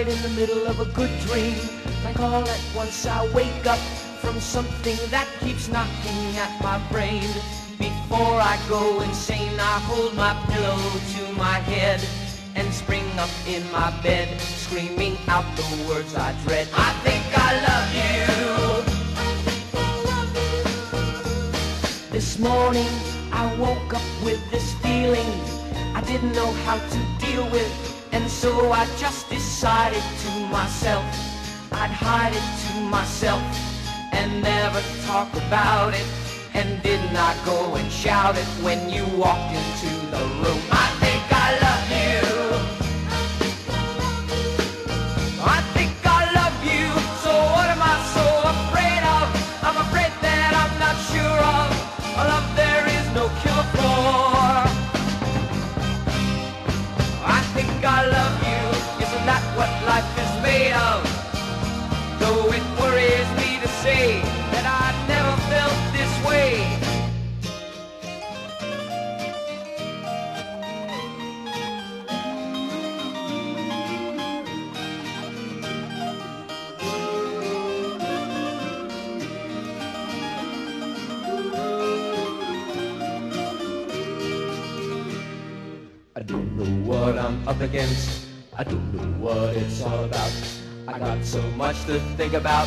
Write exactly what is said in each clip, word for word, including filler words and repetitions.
night in the middle of a good dream, like all at once I wake up from something that keeps knocking at my brain. Before I go insane, I hold my pillow to my head and spring up in my bed, screaming out the words I dread. I think I love you. This morning I woke up with this feeling I didn't know how to deal with, and so I just decided to myself I'd hide it to myself and never talk about it. And did not go and shout it when you walked into the room. I think I love you. I think I love you. So what am I so afraid of? I'm afraid that I'm not sure of a love there is no cure for. I think I love you. Isn't that what life is made of? Though it worries me to say that I never felt this way. I don't know what I'm up against. I don't know what it's all about. I got so much to think about.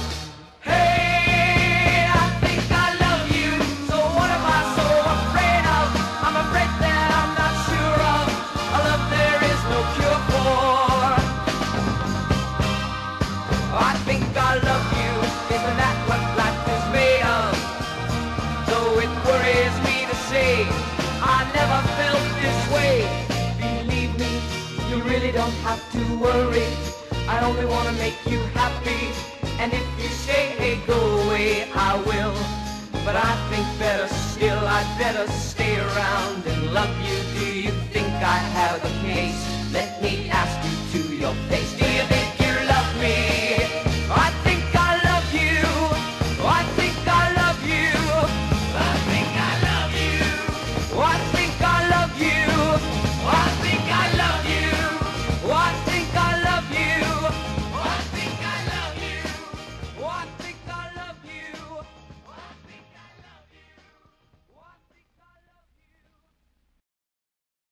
Hey, I think I love you. So what am I so afraid of? I'm afraid that I'm not sure of a love there is no cure for. I think I love you. Isn't that what life is made of? Though it worries me to say I never felt this way. Believe me, you really don't have to worry. I only want to make you happy. And if you say, hey, go away, I will. But I think better still, I'd better stay around and love you. Do you think I have a case? Let me ask you to your face.